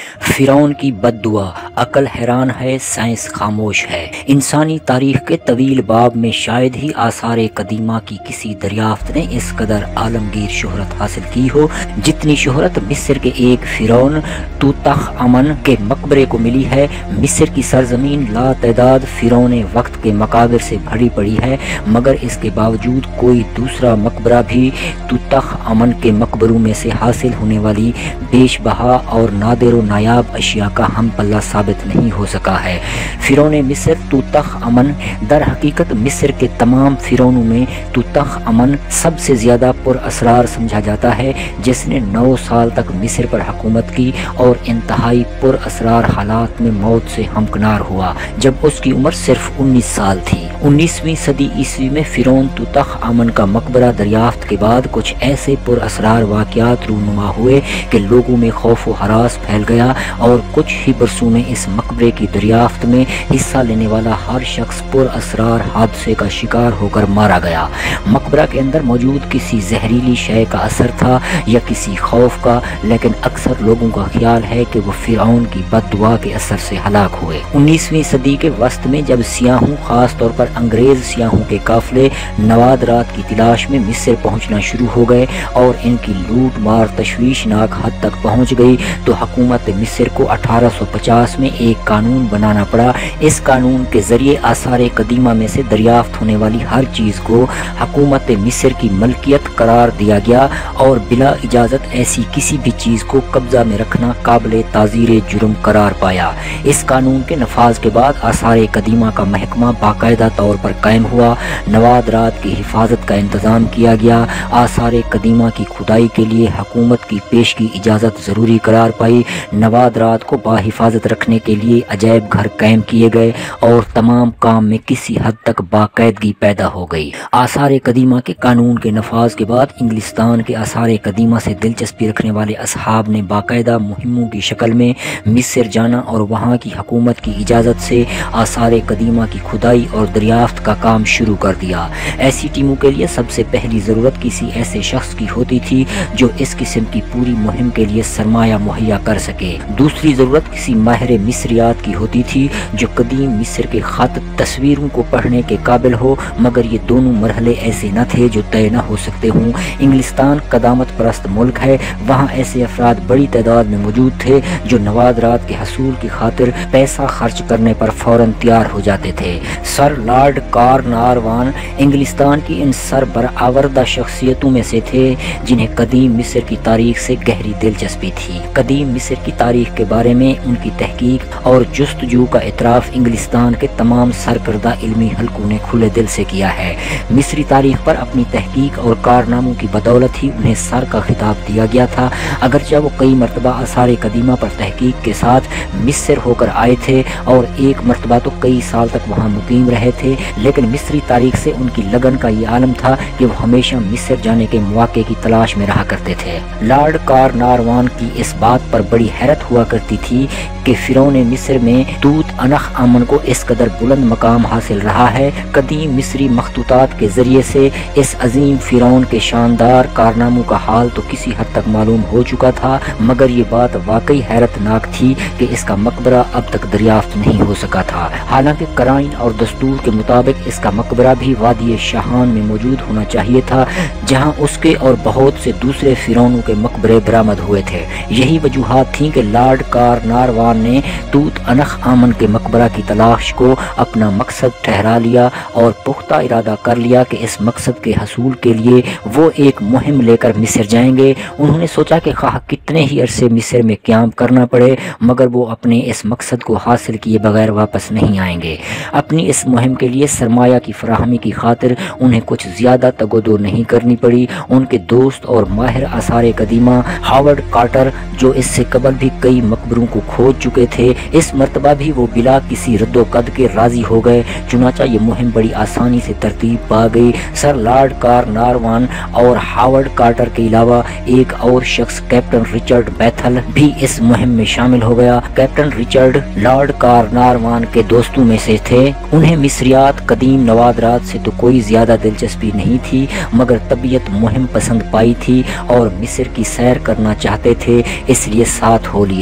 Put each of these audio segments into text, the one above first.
فرعون کی بد دعا، عقل حیران ہے، سائنس خاموش ہے۔ انسانی تاریخ کے طویل باب میں شاید ہی آثار قدیمہ کی کسی دریافت نے اس قدر عالمگیر شہرت حاصل کی ہو جتنی شہرت مصر کے ایک فرعون توتخ آمن کے مقبرے کو ملی ہے۔ مصر کی سرزمین لا تعداد فرعون وقت کے مقابر سے بھری پڑی ہے، مگر اس کے باوجود کوئی دوسرا مقبرہ بھی توتخ آمن کے مقبروں میں سے حاصل ہونے والی بیش بہا اور نادر و نایاب اشیاء کا ہم پلہ ثابت نہیں ہو سکا ہے۔ فرعون مصر توتخ آمن در حقیقت مصر کے تمام فرعونوں میں توتخ آمن سب سے زیادہ پر اسرار سمجھا جاتا ہے، جس نے 9 سال تک مصر پر حکومت کی اور انتہائی پر اسرار حالات میں موت سے ہمکنار ہوا جب اس کی عمر صرف 19 سال تھی۔ 19ویں صدی عیسوی میں فرعون توتخ آمن کا مقبرہ دریافت کے بعد کچھ ایسے پر اسرار واقعات رونما ہوئے کہ لوگوں میں خوف و ہراس پھیل گیا اور کچھ ہی برسوں میں اس مقبرے کی دریافت میں حصہ لینے والا ہر شخص پر اسرار حادثے کا شکار ہو کر مارا گیا۔ مقبرہ کے اندر موجود کسی زہریلی شے کا اثر تھا یا کسی خوف کا، لیکن اکثر لوگوں کا خیال ہے کہ وہ فرعون کی بد دعا کے اثر سے ہلاک ہوئے۔ 19ویں صدی کے وسط میں جب سیاحوں، خاص طور پر انگریز سیاحوں کے قافلے نوادرات کی تلاش میں مصر پہنچنا شروع ہو گئے اور ان کی لوٹ مار تشویشناک حد تک پہنچ گئی تو حکومت مصر کو 1850 میں ایک قانون بنانا پڑا۔ اس قانون کے ذریعے آثار قدیمہ میں سے دریافت ہونے والی ہر چیز کو حکومت مصر کی ملکیت قرار دیا گیا اور بلا اجازت ایسی کسی بھی چیز کو قبضہ میں رکھنا قابل تعزیر جرم قرار پایا۔ اس قانون کے نفاذ کے بعد آثار قدیمہ کا محکمہ باقاعدہ طور پر قائم ہوا، نوادرات کی حفاظت کا انتظام کیا گیا، آثار قدیمہ کی کھدائی کے لیے حکومت کی پیش کی اجازت ضروری قرار پائی، نوادرات کو باحفاظت رکھنے کے لیے عجائب گھر قائم کیے گئے اور تمام کام میں کسی حد تک باقاعدگی پیدا ہو گئی۔ آثار قدیمہ کے قانون کے نفاذ کے بعد انگلستان کے آثار قدیمہ سے دلچسپی رکھنے والے اصحاب نے باقاعدہ مہموں کی شکل میں مصر جانا اور وہاں کی حکومت کی اجازت سے آثار قدیمہ کی کھدائی اور دریافت کا کام شروع کر دیا۔ ایسی ٹیموں کے لیے سب سے پہلی ضرورت کسی ایسے شخص کی ہوتی تھی جو اس قسم کی پوری مہم کے لیے سرمایہ مہیا کر سکے۔ دوسری ضرورت کسی ماہر مصریات کی ہوتی تھی جو قدیم مصر کے خط، تصویروں کو پڑھنے کے قابل ہو، مگر یہ دونوں مرحلے ایسے نہ تھے جو طے نہ ہو سکتے ہوں۔ انگلستان قدامت پرست ملک ہے، وہاں ایسے افراد بڑی تعداد میں موجود تھے جو نوادرات کے حصول کی خاطر پیسہ خرچ کرنے پر فوراً تیار ہو جاتے تھے۔ سر لارڈ کارناروان انگلستان کی ان سربرآوردہ شخصیتوں میں سے تھے جنہیں قدیم مصر کی تاریخ سے گہری دلچسپی تھی۔ قدیم مصر کی تاریخ کے بارے میں ان کی تحقیق اور جستجو کا اعتراف انگلستان کے تمام سرکردہ علمی حلقوں نے کھلے دل سے کیا ہے۔ مصری تاریخ پر اپنی تحقیق اور کارناموں کی بدولت ہی انہیں سر کا خطاب دیا گیا تھا۔ اگرچہ وہ کئی مرتبہ آثار قدیمہ پر تحقیق کے ساتھ مصر ہو کر آئے تھے اور ایک مرتبہ تو کئی سال تک وہاں مقیم رہے تھے، لیکن مصری تاریخ سے ان کی لگن کا یہ عالم تھا کہ وہ ہمیشہ مصر جانے کے مواقع کی تلاش میں رہا کرتے تھے۔ لارڈ کارناروان کی اس بات پر بڑی حیرت ہوا کرتی تھی کہ فرعون مصر میں توت عنخ آمن کو اس قدر بلند مقام حاصل رہا ہے۔ قدیم مصری مخطوطات کے ذریعے سے اس عظیم فرعون کے شاندار کارناموں کا حال تو کسی حد تک معلوم ہو چکا تھا، مگر یہ بات واقعی حیرت ناک تھی کہ اس کا مقبرہ اب تک دریافت نہیں ہو سکا تھا۔ حالانکہ قرائن اور دستور کے مطابق اس کا مقبرہ بھی وادی شاہان میں موجود ہونا چاہیے تھا، جہاں اس کے اور بہت سے دوسرے فرعونوں کے مقبرے برآمد ہوئے تھے۔ یہی وجوہات تھیں کہ لارڈ کارناروان نے توت عنخ آمن کے مقبرہ کی تلاش کو اپنا مقصد ٹھہرا لیا اور پختہ ارادہ کر لیا کہ اس مقصد کے حصول کے لیے وہ ایک مہم لے کر مصر جائیں گے۔ انہوں نے سوچا کہ خواہ کتنے ہی عرصے مصر میں قیام کرنا پڑے، مگر وہ اپنے اس مقصد کو حاصل کیے بغیر واپس نہیں آئیں گے۔ اپنی اس مہم کے لیے سرمایہ کی فراہمی کی خاطر انہیں کچھ زیادہ تگودو نہیں کرنی پڑی۔ ان کے دوست اور ماہر آثار قدیمہ ہاورڈ کارٹر، جو اس سے قبل بھی کئی مقبروں کو کھوج چکے تھے، اس مرتبہ بھی وہ بلا کسی رد و قد کے راضی ہو گئے۔ چنانچہ یہ مہم بڑی آسانی سے ترتیب پا گئی۔ سر لارڈ کارناروان اور ہاورڈ کارٹر کے علاوہ ایک اور شخص کیپٹن رچرڈ بیتھل بھی اس مہم میں شامل ہو گیا۔ کیپٹن رچرڈ لارڈ کارناروان کے دوستوں میں سے تھے۔ انہیں مصریات، قدیم نوادرات سے تو کوئی زیادہ دلچسپی نہیں تھی، مگر طبیعت مہم پسند پائی تھی اور مصر کی سیر کرنا چاہتے تھے، اس لیے ساتھ ہو لیے۔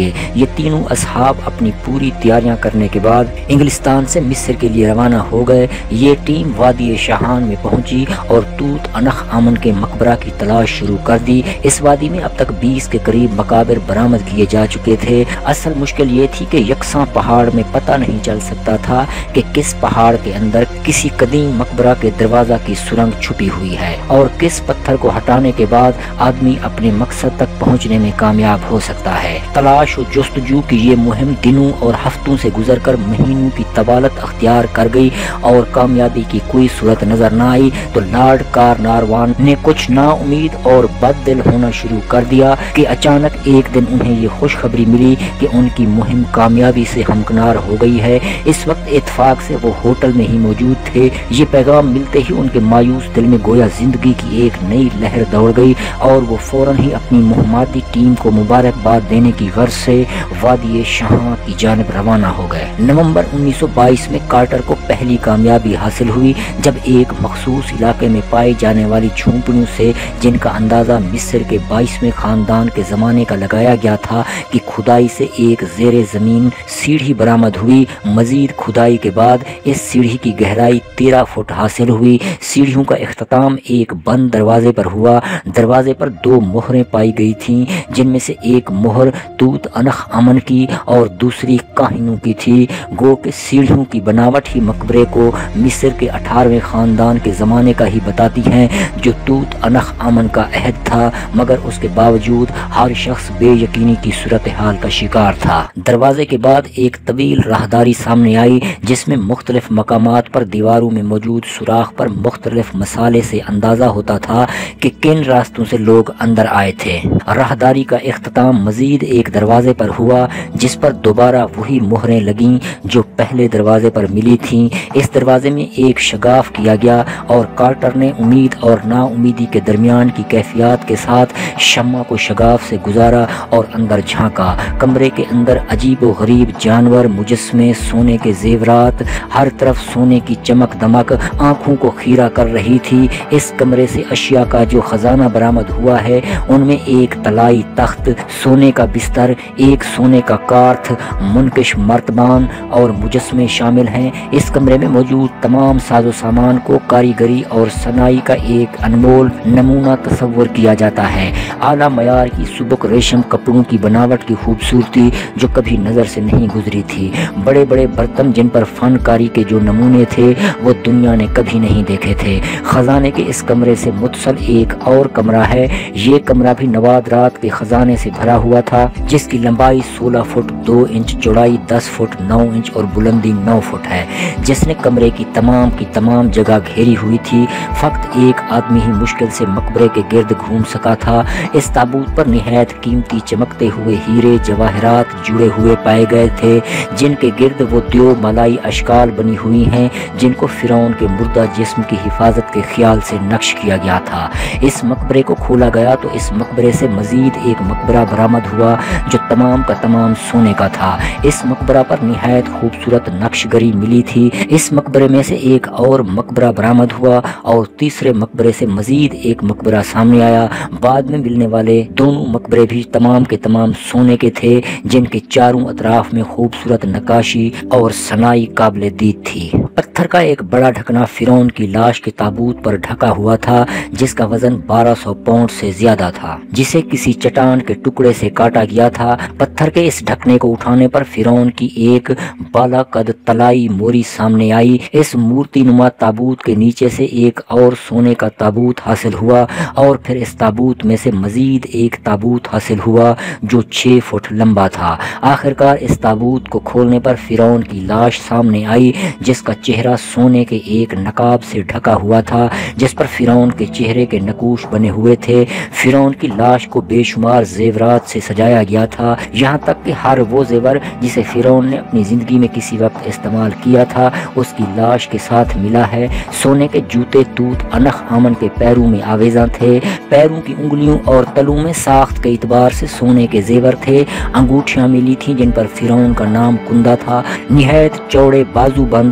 تھے۔ یہ تینوں اصحاب اپنی پوری تیاریاں کرنے کے بعد انگلستان سے مصر کے لیے روانہ ہو گئے۔ یہ ٹیم وادی شاہان میں پہنچی اور توت عنخ آمن کے مقبرہ کی تلاش شروع کر دی۔ اس وادی میں اب تک 20 کے قریب مقابر برآمد کیے جا چکے تھے۔ اصل مشکل یہ تھی کہ یکساں پہاڑ میں پتہ نہیں چل سکتا تھا کہ کس پہاڑ کے اندر کسی قدیم مقبرہ کے دروازہ کی سرنگ چھپی ہوئی ہے اور کس پتھر کو ہٹانے کے بعد آدمی اپنے مقصد تک پہنچنے میں کامیاب ہو سکتا ہے۔ تلاش و جستجو کی یہ مہم دنوں اور ہفتوں سے گزر کر مہینوں کی طوالت اختیار کر گئی اور کامیابی کی کوئی صورت نظر نہ آئی تو لارڈ کارناروان نے کچھ نا امید اور بد دل ہونا شروع کر دیا کہ اچانک ایک دن انہیں یہ خوشخبری ملی کہ ان کی مہم کامیابی سے ہمکنار ہو گئی ہے۔ اس وقت اتفاق سے وہ ہوٹل میں ہی موجود تھے۔ یہ پیغام ملتے ہی ان کے مایوس دل میں گویا زندگی کی ایک نئی لہر دوڑ گئی اور وہ فوراً ہی اپنی مہماتی ٹیم کو مبارکباد دینے کی غرض سے وادی شاہان کی جانب روانہ ہو گئے۔ نومبر 1922 میں کارٹر کو پہلی کامیابی حاصل ہوئی جب ایک مخصوص علاقے میں پائی جانے والی جھونپڑیوں سے، جن کا اندازہ مصر کے 22ویں خاندان کے زمانے کا لگایا گیا تھا، کہ کھدائی سے ایک زیر زمین سیڑھی برآمد ہوئی۔ مزید کھدائی کے بعد اس سیڑھی کی گہرائی 13 فٹ حاصل ہوئی۔ سیڑھیوں کا اختتام ایک بند دروازے پر ہوا۔ دروازے پر 2 مہریں پائی گئی تھیں، جن میں سے ایک مہر توت عنخ آمن کی اور دوسری کاہنوں کی تھی۔ گو کہ سیڑھیوں کی بناوٹ ہی مقبرے کو مصر کے 18ویں خاندان کے زمانے کا ہی بتاتی ہیں، جو توت عنخ آمن کا عہد تھا، مگر اس کے باوجود ہر شخص بے یقینی کی صورتحال کا شکار تھا۔ دروازے کے بعد ایک طویل راہداری سامنے آئی جس میں مختلف مقامات پر دیواروں میں موجود سوراخ پر مختلف مسالے سے اندازہ ہوتا تھا کہ کن راستوں سے لوگ اندر آئے تھے۔ راہداری کا اختتام مزید ایک دروازے پر ہوا جس پر دوبارہ وہی مہریں لگیں جو پہلے دروازے پر ملی تھیں۔ اس دروازے میں ایک شگاف کیا گیا اور کارٹر نے امید اور نا امیدی کے درمیان کی کیفیات کے ساتھ شمع کو شگاف سے گزارا اور اندر جھانکا۔ کمرے کے اندر عجیب و غریب جانور، مجسمے، سونے کے زیورات، ہر طرف سونے کی چمک دمک آنکھوں کو خیرہ کر رہی تھی۔ اس کمرے سے اشیاء کا جو خزانہ برآمد ہوا ہے ان میں ایک طلائی تخت، سونے کا بستر، ایک سونے کا کارتھ، منقش مرتبان اور مجسمے شامل ہیں۔ اس کمرے میں موجود تمام ساز و سامان کو کاریگری اور صنائی کا ایک انمول نمونہ تصور کیا جاتا ہے۔ اعلیٰ معیار کی سبک ریشم کپڑوں کی بناوٹ کی خوبصورتی جو کبھی نظر سے نہیں گزری تھی۔ بڑے بڑے برتن جن پر فنکاری کے جو نمونے تھے وہ دنیا نے کبھی نہیں دیکھے تھے۔ خزانے کے اس کمرے سے متصل ایک اور کمرہ ہے۔ یہ کمرہ بھی نوادرات کے خزانے سے بھرا ہوا تھا، جس کی لمبائی 16 فٹ 2 انچ، چوڑائی 10 فٹ 9 انچ اور بلندی 9 فٹ ہے، جس نے کمرے کی تمام جگہ گھیری ہوئی تھی۔ فقط ایک آدمی ہی مشکل سے مقبرے کے گرد گھوم سکا تھا۔ اس تابوت پر نہایت قیمتی چمکتے ہوئے ہیرے جواہرات جڑے ہوئے پائے گئے تھے، جن کے گرد وہ دیو مالائی اشکال بنی ہوئی ہیں جن کو فرعون کے مردہ جسم کی حفاظت کے خیال سے نقش کیا گیا تھا۔ اس مقبرے کو کھولا گیا تو اس مقبرے سے مزید ایک مقبرہ برآمد ہوا جو تمام کا تمام سونے کا تھا۔ اس مقبرہ پر نہایت خوبصورت نقش گری ملی تھی۔ اس مقبرے میں سے ایک اور مقبرہ برآمد ہوا اور تیسرے مقبرے سے مزید ایک مقبرہ سامنے آیا۔ بعد میں ملنے والے دونوں مقبرے بھی تمام کے تمام سونے کے تھے، جن کے چاروں اطراف میں خوبصورت نقاشی اور صنائی قابل دید تھی۔ پتھر کا ایک بڑا ڈھکنا فرعون کی لاش کے تابوت پر ڈھکا ہوا تھا، جس کا وزن 1200 پاؤنڈ سے زیادہ تھا، جسے کسی چٹان کے ٹکڑے سے کاٹا گیا تھا۔ پتھر کے اس ڈھکنے کو اٹھانے پر فرعون کی ایک بالا قد طلائی موری سامنے آئی۔ اس مورتی نما تابوت کے نیچے سے ایک اور سونے کا تابوت حاصل ہوا اور پھر اس تابوت میں سے مزید ایک تابوت حاصل ہوا جو 6 فٹ لمبا تھا۔ آخرکار اس تابوت کو کھولنے پر فرعون کی لاش سامنے آئی، جس کا چہرہ سونے کے ایک نقاب سے ڈھکا ہوا تھا جس پر فرعون کے چہرے کے نقوش بنے ہوئے تھے۔ فرعون کی لاش کو بے شمار زیورات سے سجایا گیا تھا، یہاں تک کہ ہر وہ زیور جسے فرعون نے اپنی زندگی میں کسی وقت استعمال کیا تھا اس کی لاش کے ساتھ ملا ہے۔ سونے کے جوتے توت عنخ آمن کے پیروں میں آویزاں تھے۔ پیروں کی انگلیوں اور تلوں میں ساخت کے اعتبار سے سونے کے زیور تھے۔ انگوٹھیاں ملی تھیں جن پر فرعون کا نام کندہ تھا۔ نہایت چوڑے بازو بند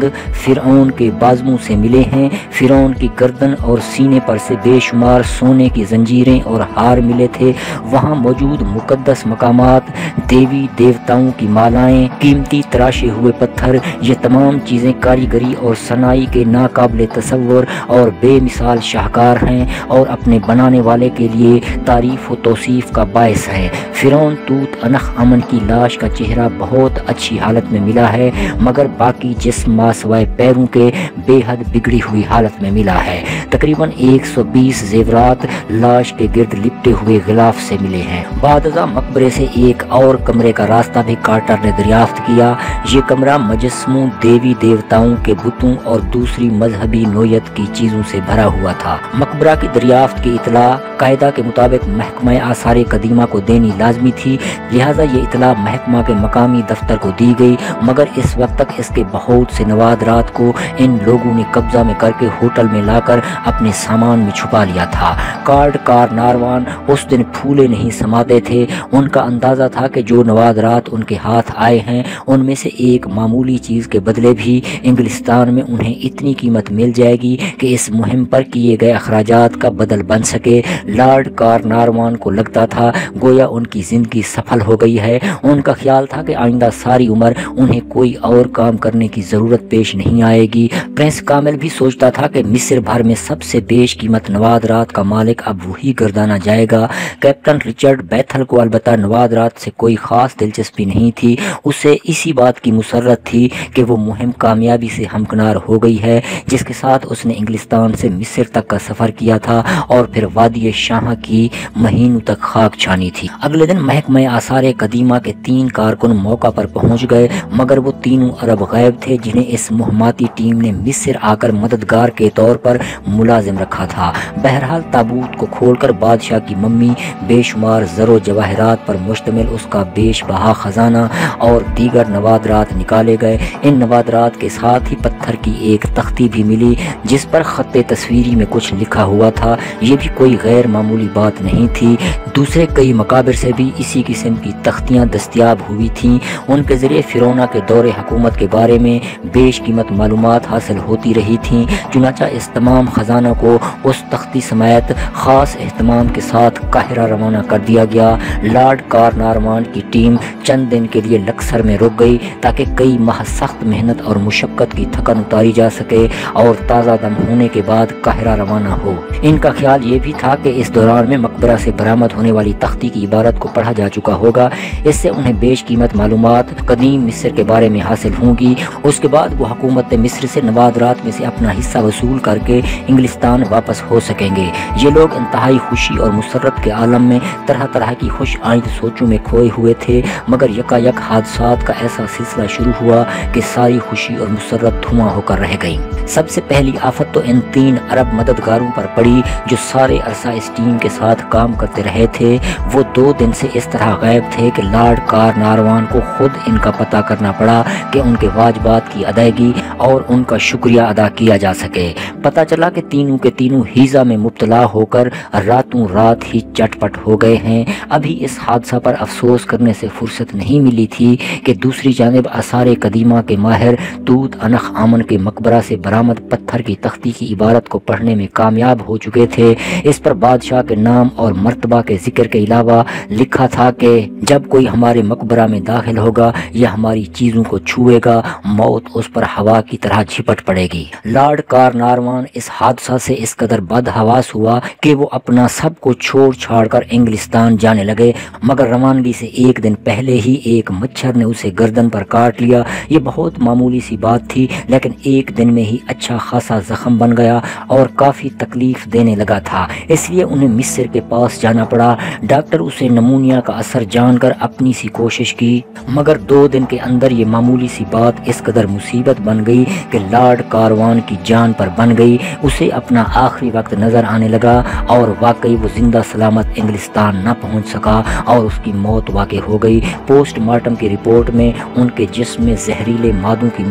فرعون کے بازوؤں سے ملے ہیں۔ فرعون کی گردن اور سینے پر سے بے شمار سونے کی زنجیریں اور ہار ملے تھے۔ وہاں موجود مقدس مقامات، دیوی دیوتاؤں کی مالائیں، قیمتی تراشے ہوئے پتھر، یہ تمام چیزیں کاریگری اور صنائی کے ناقابل تصور اور بے مثال شاہکار ہیں اور اپنے بنانے والے کے لیے تعریف و توصیف کا باعث ہے۔ فرعون توت عنخ آمن کی لاش کا چہرہ بہت اچھی حالت میں ملا ہے، مگر باقی جسم ماسوائے پیروں کے بے حد بگڑی ہوئی حالت میں ملا ہے۔ تقریباً 120 زیورات لاش کے گرد لپٹے ہوئے غلاف سے ملے ہیں۔ بعد ازاں مقبرے سے ایک اور کمرے کا راستہ بھی کارٹر نے دریافت کیا۔ یہ کمرہ مجسموں، دیوی دیوتاؤں کے بتوں اور دوسری مذہبی نوعیت کی چیزوں سے بھرا ہوا تھا۔ مقبرہ کی دریافت کی اطلاع قاعدہ کے مطابق محکمہ آثار قدیمہ کو دینی لازمی تھی، لہٰذا یہ اطلاع محکمہ کے مقامی دفتر کو دی گئی، مگر اس وقت تک اس کے بہت سے نوادرات کو ان لوگوں نے قبضہ میں کر کے ہوٹل میں لا کر اپنے سامان میں چھپا لیا تھا۔ کارناروان اس دن پھولے نہیں سماتے تھے۔ ان کا اندازہ تھا کہ جو نوادرات ان کے ہاتھ آئے ہیں ان میں سے ایک معمولی چیز کے بدلے بھی انگلستان میں انہیں اتنی قیمت مل جائے گی کہ اس مہم پر کیے گئے اخراجات کا بدل بن سکے۔ لارڈ کارناروان کو لگتا تھا گویا ان کی زندگی سفل ہو گئی ہے۔ ان کا خیال تھا کہ آئندہ ساری عمر انہیں کوئی اور کام کرنے کی ضرورت پیش نہیں آئے گی۔ پرنس کامل بھی سوچتا تھا کہ مصر بھر میں سب سے بیش قیمت نوادرات کا مالک اب وہی گردانا جائے گا۔ کیپٹن رچرڈ بیتھل کو البتہ نوادرات سے کوئی خاص دلچسپی نہیں تھی۔ اسے اسی بات کی مسرت تھی کہ وہ مہم کامیابی سے ہمکنار ہو گئی ہے جس کے ساتھ اس نے انگلستان سے مصر تک کا سفر کیا تھا اور پھر وادی شاہ کی مہینوں تک خاک چھانی تھی۔ اگلے دن محکمہ آثار قدیمہ کے 3 کارکن موقع پر پہنچ گئے، مگر وہ تینوں عرب غائب تھے جنہیں اس مہماتی ٹیم نے مصر آ کر مددگار کے طور پر ملازم رکھا تھا۔ بہرحال تابوت کو کھول کر بادشاہ کی ممی، بے شمار زر و جواہرات پر مشتمل اس کا بیش بہا خزانہ اور دیگر نوادرات نکالے گئے۔ ان نوادرات کے ساتھ ہی پتھر کی ایک تختی بھی ملی جس پر خط تصویری میں کچھ لکھا ہوا تھا۔ یہ بھی کوئی غیر معمولی بات نہیں تھی۔ دوسرے کئی مقابر سے بھی اسی قسم کی تختیاں دستیاب ہوئی تھیں۔ ان کے ذریعے فرعون کے دور حکومت کے بارے میں بیش قیمت معلومات حاصل ہوتی رہی تھیں۔ چنانچہ اس تمام خزانہ کو اس تختی سمیت خاص اہتمام کے ساتھ قاہرہ روانہ کر دیا گیا۔ لارڈ کارناروان کی ٹیم چند دن کے لیے لکسر میں رک گئی تاکہ کئی ماہ سخت محنت اور مشقت کی تھکن اتاری جا سکے اور تازہ دم ہونے کے بعد قاہرہ روانہ ہو۔ ان کا خیال یہ بھی تھا کہ اس دوران میں مقبرہ سے برآمد ہونے والی تختی کی عبارت کو پڑھا جا چکا ہوگا، اس سے انہیں بیش قیمت معلومات قدیم مصر کے بارے میں حاصل ہوں گی۔ اس کے بعد وہ حکومت مصر سے نوادرات میں سے اپنا حصہ وصول کر کے انگلستان واپس ہو سکیں گے۔ یہ لوگ انتہائی خوشی اور مسرت کے عالم میں طرح طرح کی خوش آئند سوچوں میں کھوئے ہوئے تھے، مگر یکایک حادثات کا ایسا سلسلہ شروع ہوا کہ ساری خوشی اور مسرت دھواں ہو کر رہ گئی۔ سب سے پہلی آفت تو ان 3 عرب مددگاروں پر پڑی جو سارے عرصہ اس ٹیم کے ساتھ کام کرتے رہے تھے۔ وہ 2 دن سے اس طرح غائب تھے کہ لارڈ کارناروان کو خود ان کا پتہ کرنا پڑا کہ ان کے واجبات کی ادائیگی اور ان کا شکریہ ادا کیا جا سکے۔ پتہ چلا کہ تینوں کے تینوں ہیضہ میں مبتلا ہو کر راتوں رات ہی چٹ پٹ ہو گئے ہیں۔ ابھی اس حادثہ پر افسوس کرنے سے فرصت نہیں ملی تھی کہ دوسری جانب آثار قدیمہ کے ماہر توت عنخ آمن کے مقبرہ سے برآمد پتھر کی تختی کی عبارت کو پڑھنے میں کامیاب ہو چکے تھے۔ اس پر بادشاہ کے نام اور مرتبہ کے ذکر کے علاوہ لکھا تھا کہ جب کوئی ہمارے مقبرہ میں داخل ہوگا یا ہماری چیزوں کو چھوئے گا، موت اس پر ہوا کی طرح جھپٹ پڑے گی۔ لارڈ کارناروان اس حادثہ سے اس قدر بدحواس ہوا کہ وہ اپنا سب کو چھوڑ چھاڑ کر انگلستان جانے لگے، مگر روانگی سے 1 دن پہلے ہی ایک مچھر نے اسے گردن پر کاٹ لیا۔ یہ بہت معمولی سی بات تھی، لیکن 1 دن میں ہی اچھا خاصا زخم بن گیا اور کافی تکلیف دینے لگا تھا، اس لیے انہیں مصر کے پاس جانا پڑا۔ ڈاکٹر اسے نمونیا کا اثر جان کر اپنی سی کوشش کی، مگر 2 دن کے اندر یہ معمولی سی بات اس قدر مصیبت بن گئی کہ لارڈ کارناروان کی جان پر بن گئی۔ اسے اپنا آخری وقت نظر آنے لگا اور واقعی وہ زندہ سلامت انگلستان نہ پہنچ سکا اور اس کی موت واقع ہو گئی۔ پوسٹ مارٹم کی رپورٹ میں ان کے جسم میں زہریلے مادوں کی مقدار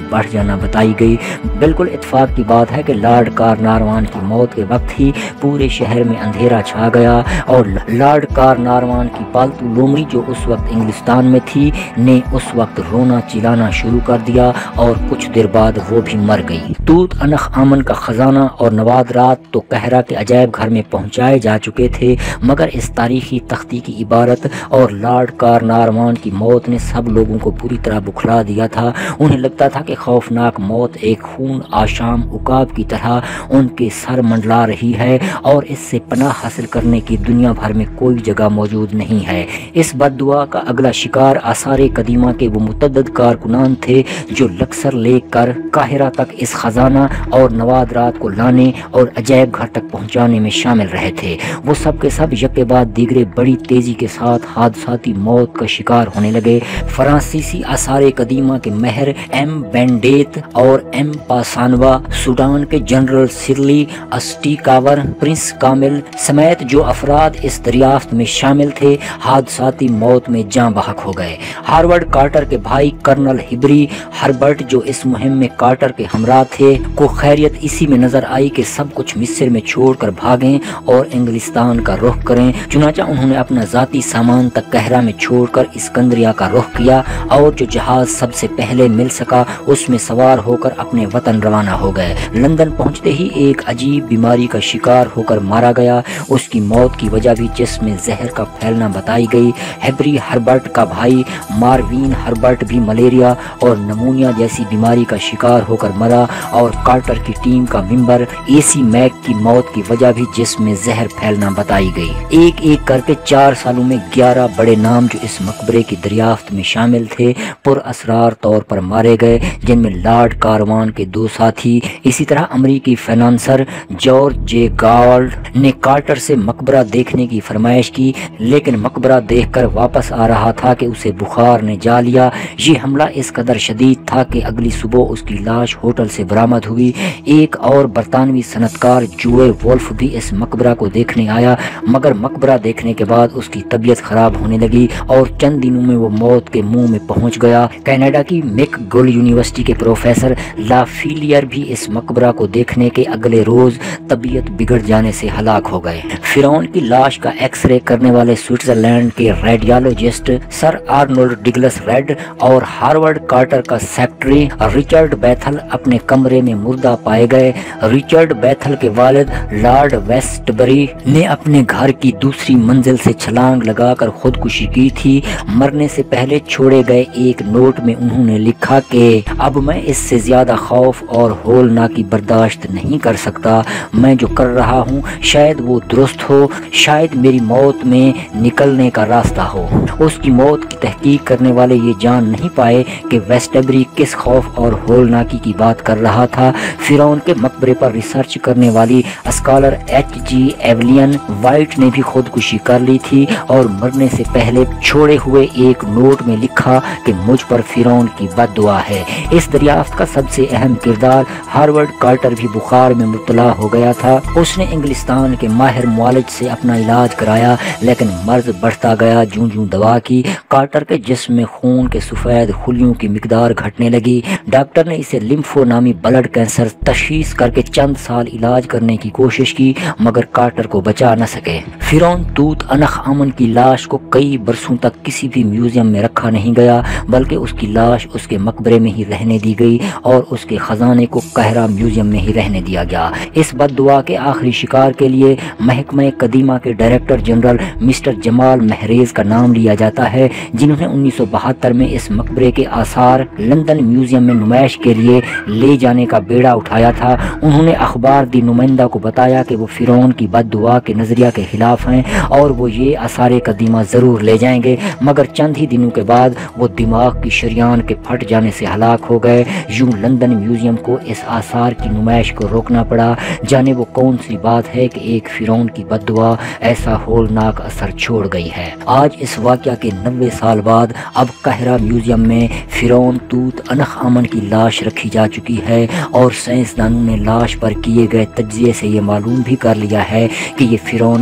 بڑھ جانا بتائی گئی۔ بالکل اتفاق کی بات ہے کہ لارڈ کارناروان کی موت کے وقت ہی پورے شہر میں اندھیرا چھا گیا اور لارڈ کارناروان کی پالتو لومڑی جو اس وقت انگلستان میں تھی نے اس وقت رونا چلانا شروع کر دیا اور کچھ دیر بعد وہ بھی مر گئی۔ توت عنخ آمن کا خزانہ اور نوادرات تو قاہرہ کے عجائب گھر میں پہنچائے جا چکے تھے، مگر اس تاریخی تختی کی عبارت اور لارڈ کارناروان کی موت نے سب لوگوں کو پوری طرح بکھلا دیا تھا۔ انہیں لگتا تھا کہ خوفناک موت ایک خون آشام عقاب کی طرح ان کے سر منڈلا رہی ہے اور اس سے پناہ حاصل کرنے کی دنیا بھر میں کوئی جگہ موجود نہیں ہے۔ اس بد دعا کا اگلا شکار آثار قدیمہ کے وہ متعدد کارکنان تھے جو لکسر لے کر قاہرہ تک اس خزانہ اور نوادرات کو لانے اور عجائب گھر تک پہنچانے میں شامل رہے تھے۔ وہ سب کے سب یک کے بعد دیگرے بڑی تیزی کے ساتھ حادثاتی موت کا شکار ہونے لگے۔ فرانسیسی آثار قدیمہ کے ماہر ایم بینڈیت اور ایم پاسانوا، سوڈان کے جنرل سرلی اسٹیکاور، پرنس کامل سمیت جو افراد اس دریافت میں شامل تھے حادثاتی موت میں جاں بحق ہو گئے۔ ہارورڈ کارٹر کے بھائی کرنل ہبری ہربرٹ جو اس مہم میں کارٹر کے ہمراہ تھے کو خیریت اسی میں نظر آئی کہ سب کچھ مصر میں چھوڑ کر بھاگیں اور انگلستان کا رخ کریں۔ چنانچہ انہوں نے اپنا ذاتی سامان تک قاہرہ میں چھوڑ کر اسکندریہ کا رخ کیا اور جو جہاز سب سے پہلے مل سکا اس میں سوار ہو کر اپنے وطن روانہ ہو گئے۔ لندن پہنچتے ہی ایک عجیب بیماری کا شکار ہو کر مارا گیا۔ اس کی موت کی وجہ بھی جسم میں زہر کا پھیلنا بتائی گئی۔ ہیبری ہربرٹ کا بھائی ماروین ہربرٹ بھی ملیریا اور نمونیا جیسی بیماری کا شکار ہو کر مرا اور کارٹر کی ٹیم کا ممبر اے سی میک کی موت کی وجہ بھی جسم میں زہر پھیلنا بتائی گئی۔ ایک ایک کر کے 4 سالوں میں 11 بڑے نام جو اس مقبرے کی دریافت میں شامل تھے پر اسرار طور پر مارے گئے، جن میں لارڈ کاروان کے 2 ساتھی۔ اسی طرح امریکی فائنانسر جارج جے گالڈ نے کارٹر سے مقبرہ دیکھنے کی فرمائش کی، لیکن مقبرہ دیکھ کر واپس آ رہا تھا کہ اسے بخار نے جا لیا۔ یہ حملہ اس قدر شدید تھا کہ اگلی صبح اس کی لاش ہوٹل سے برآمد ہوئی۔ ایک اور برطانوی صنعتکار جوئے وولف بھی اس مقبرہ کو دیکھنے آیا، مگر مقبرہ دیکھنے کے بعد اس کی طبیعت خراب ہونے لگی اور چند دنوں میں وہ موت کے منہ میں پہنچ گیا۔ کینیڈا کی میک گل یونیورسٹی کے پروفیسر لا فیلیر بھی اس مقبرہ کو دیکھنے کے اگلے روز طبیعت بگڑ جانے سے ہلاک ہو گئے۔ فرعون کی لاش کا ایکس رے کرنے والے سوئٹزرلینڈ کے radiologist sir Arnold Douglas Reid اور ہارورڈ کارٹر کا سیکٹری ریچرڈ بیتھل اپنے کمرے میں مردہ پائے گئے۔ ریچرڈ بیتھل کے والد لارڈ ویسٹبری نے اپنے گھر کی دوسری منزل سے چھلانگ لگا کر خودکشی کی تھی۔ مرنے سے پہلے چھوڑے گئے ایک نوٹ میں انہوں نے لکھا کہ اب میں اس سے زیادہ خوف اور ہولناکی برداشت نہیں کر سکتا۔ میں جو کر رہا ہوں شاید وہ درست ہو، شاید میری موت میں نکلنے کا راستہ ہو۔ اس کی موت کی تحقیق کرنے والے یہ جان نہیں پائے کہ ویسٹبری کس خوف اور ہولناکی کی بات کر رہا تھا۔ فرعون کے مقبرے پر ریسرچ کرنے والی scholar H G Evelyn White نے بھی خودکشی کر لی تھی اور مرنے سے پہلے چھوڑے ہوئے ایک نوٹ میں لکھا کہ مجھ پر فرعون کی بد دعا ہے۔ اس دریافت کا سب سے اہم کردار ہارورڈ کارٹر بھی بخار میں مبتلا ہو گیا تھا۔ اس نے انگلستان کے ماہر معالج سے اپنا علاج کرایا، لیکن مرض بڑھتا گیا جوں جوں دوا کی۔ کارٹر کے جسم میں خون کے سفید خلیوں کی مقدار گھٹنے لگی۔ ڈاکٹر نے اسے لمفو نامی بلڈ کینسر تشخیص کر کے چند سال علاج کرنے کی کوشش کی، مگر کارٹر کو بچا نہ سکے۔ فرعون توت عنخ آمن کی لاش کو کئی برسوں تک کسی بھی میوزیم میں رکھا نہیں گیا، بلکہ اس کی لاش اس کے مقبرے میں ہی رہنے دی گئی اور اس کے خزانے کو قاہرہ میوزیم میں ہی رہنے دیا گیا۔ اس بد دعا کے آخری شکار کے لیے محکمہ قدیمہ کے director general mister Jamal Mehrez کا نام لیا جاتا ہے، جنہوں نے 1972 میں اس مقبرے کے آثار لندن میوزیم میں نمائش کے لیے لے جانے کا بیڑا اٹھایا تھا۔ انہوں نے اخبار دی نمائندہ کو بتایا کہ وہ فرعون کی بد دعا کے نظریہ کے خلاف ہیں اور وہ یہ آثار قدیمہ ضرور لے جائیں گے، مگر چند ہی دنوں کے بعد وہ دماغ کی شریان کے پھٹ جانے سے ہلاک ہو گئے۔ یوں لندن میوزیم کو اس آثار کی نمائش کو روکنا پڑا۔ جانے وہ کون سی بات ہے کہ ایک فرعون کی بد دعا ایسا ہولناک اثر چھوڑ گئی ہے۔ آج اس واقعہ کے 90 سال بعد اب قاہرہ میوزیم میں فرعون توت عنخ آمن کی لاش رکھی جا چکی ہے اور سائنسدانوں نے لاش پر کیے گئے تجزیے سے یہ معلوم بھی کر لیا ہے کہ یہ فرعون بھی ملے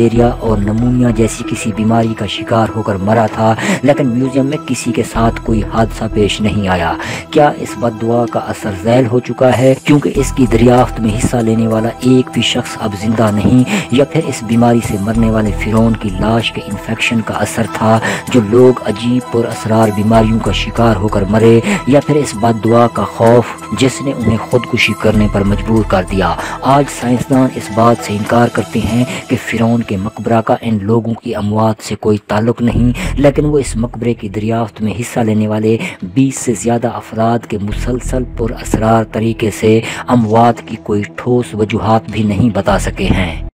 ملیریا اور نمونیا جیسی کسی بیماری کا شکار ہو کر مرا تھا، لیکن میوزیم میں کسی کے ساتھ کوئی حادثہ پیش نہیں آیا۔ کیا اس بد دعا کا اثر ذیل ہو چکا ہے کیونکہ اس کی دریافت میں حصہ لینے والا ایک بھی شخص اب زندہ نہیں، یا پھر اس بیماری سے مرنے والے فرعون کی لاش کے انفیکشن کا اثر تھا جو لوگ عجیب پر اسرار بیماریوں کا شکار ہو کر مرے، یا پھر اس بد دعا کا خوف جس نے انہیں خودکشی کرنے پر مجبور کر دیا؟ آج سائنسدان اس بات سے انکار کرتے ہیں کہ فرعون کے مقبرہ کا ان لوگوں کی اموات سے کوئی تعلق نہیں، لیکن وہ اس مقبرے کی دریافت میں حصہ لینے والے 20 سے زیادہ افراد کے مسلسل پر اسرار طریقے سے اموات کی کوئی ٹھوس وجوہات بھی نہیں بتا سکے ہیں۔